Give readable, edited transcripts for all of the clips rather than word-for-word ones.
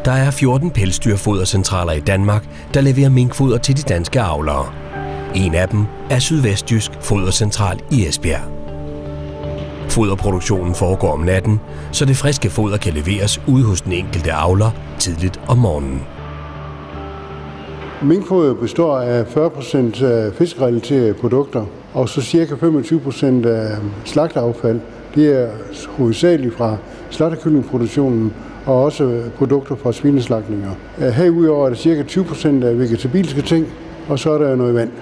Der er 14 pelsdyrfodercentraler i Danmark, der leverer minkfoder til de danske avlere. En af dem er Sydvestjysk Fodercentral i Esbjerg. Foderproduktionen foregår om natten, så det friske foder kan leveres ude hos den enkelte avler tidligt om morgenen. Minkfoder består af 40% fiskerelaterede produkter, og så ca. 25% af slagteaffald. Det er hovedsageligt fra slagtekyllingproduktionen og også produkter fra svineslagtninger. Herudover er der ca. 20% af vegetabilske ting, og så er der noget vand.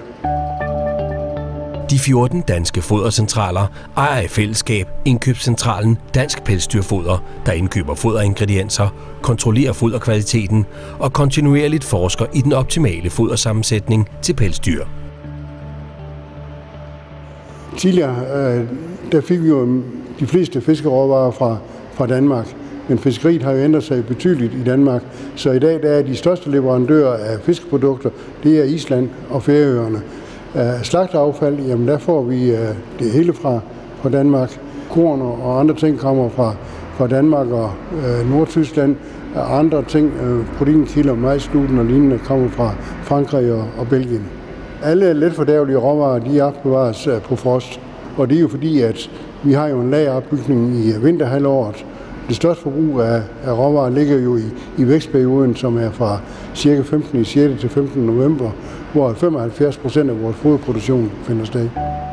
De 14 danske fodercentraler ejer i fællesskab indkøbscentralen Dansk Pelsdyrfoder, der indkøber foderingredienser, kontrollerer foderkvaliteten og kontinuerligt forsker i den optimale fodersammensætning til pelsdyr. Tidligere der fik vi jo de fleste fiskeråvarer fra Danmark, men fiskeriet har jo ændret sig betydeligt i Danmark, så i dag der er de største leverandører af fiskeprodukter, det er Island og Færøerne. Slagteaffald, jamen der får vi det hele fra Danmark. Korn og andre ting kommer fra Danmark og Nordtyskland. Andre ting, proteinkilder, majsgluten og lignende, kommer fra Frankrig og Belgien. Alle letfordærvelige råvarer, de opbevares på frost, og det er jo fordi, at vi har jo en lageropbygning i vinterhalvåret. Det største forbrug af råvarer ligger jo i vækstperioden, som er fra ca. 15. 6. til 15. november, hvor 75% af vores foderproduktion finder sted.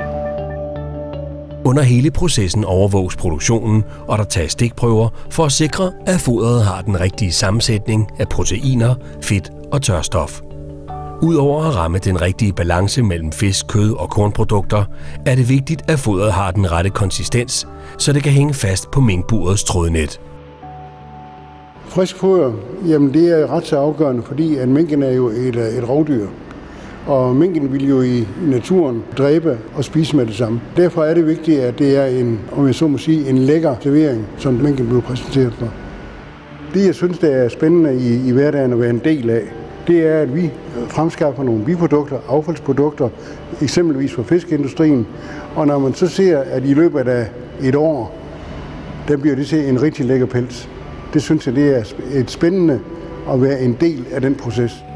Under hele processen overvåges produktionen, og der tages stikprøver for at sikre, at foderet har den rigtige sammensætning af proteiner, fedt og tørstof. Udover at ramme den rigtige balance mellem fisk, kød og kornprodukter, er det vigtigt, at foderet har den rette konsistens, så det kan hænge fast på minkburets trådnet. Frisk foder, jamen det er ret så afgørende, fordi at minken er jo et rovdyr. Og minken vil jo i naturen dræbe og spise med det samme. Derfor er det vigtigt, at det er en lækker servering, som minken bliver præsenteret for. Det, jeg synes, det er spændende i hverdagen at være en del af, det er, at vi fremskaffer nogle biprodukter, affaldsprodukter, eksempelvis fra fiskeindustrien. Og når man så ser, at i løbet af et år, der bliver det til en rigtig lækker pels. Det synes jeg, det er et spændende at være en del af den proces.